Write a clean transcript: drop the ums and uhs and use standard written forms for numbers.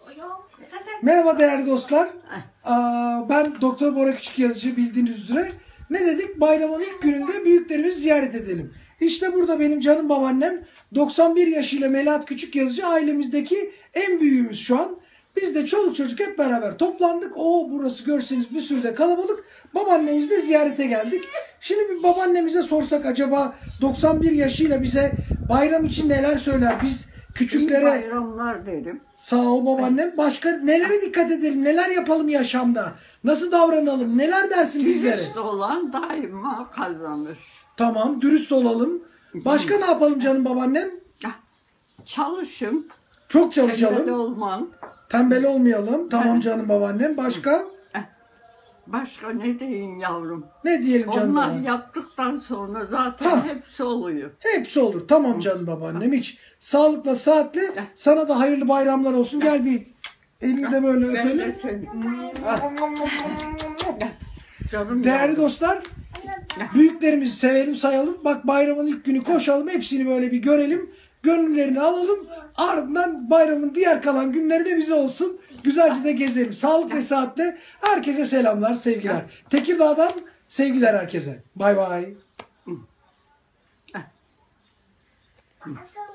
Merhaba değerli dostlar. Ben Doktor Bora Küçükyazıcı, bildiğiniz üzere. Ne dedik? Bayramın ilk gününde büyüklerimizi ziyaret edelim. İşte burada benim canım babaannem, 91 yaşıyla Melahat Küçükyazıcı, ailemizdeki en büyüğümüz şu an. Biz de çoluk çocuk hep beraber toplandık. Burası görseniz bir sürü de kalabalık. Babaannemizi de ziyarete geldik. Şimdi bir babaannemize sorsak acaba 91 yaşıyla bize bayram için neler söyler? Biz küçüklere... İyi bayramlar derim. Sağ ol babaannem. Başka nelere dikkat edelim? Neler yapalım yaşamda? Nasıl davranalım? Neler dersin bizlere? Dürüst olan daima kazanır. Tamam, dürüst olalım. Başka ne yapalım canım babaannem? Çalışın. Çok çalışalım. Tembel olman. Tembel olmayalım. Tamam canım babaannem. Başka? Başka ne diyeyim yavrum? Ne diyelim canım Onlar babaannem? yaptıktan sonra zaten hepsi oluyor. Hepsi olur. Tamam canım babaannem. Hiç sağlıkla, saatle, sana da hayırlı bayramlar olsun. Gel bir elini de böyle öpelim. Canım Değerli yavrum. dostlar, büyüklerimizi sevelim, sayalım. Bak, bayramın ilk günü koşalım. Hepsini böyle bir görelim. Gönüllerini alalım. Ardından bayramın diğer kalan günleri de bize olsun. Güzelce de gezelim. Sağlık ve saatle herkese selamlar, sevgiler. Tekirdağ'dan sevgiler herkese. Bay bay.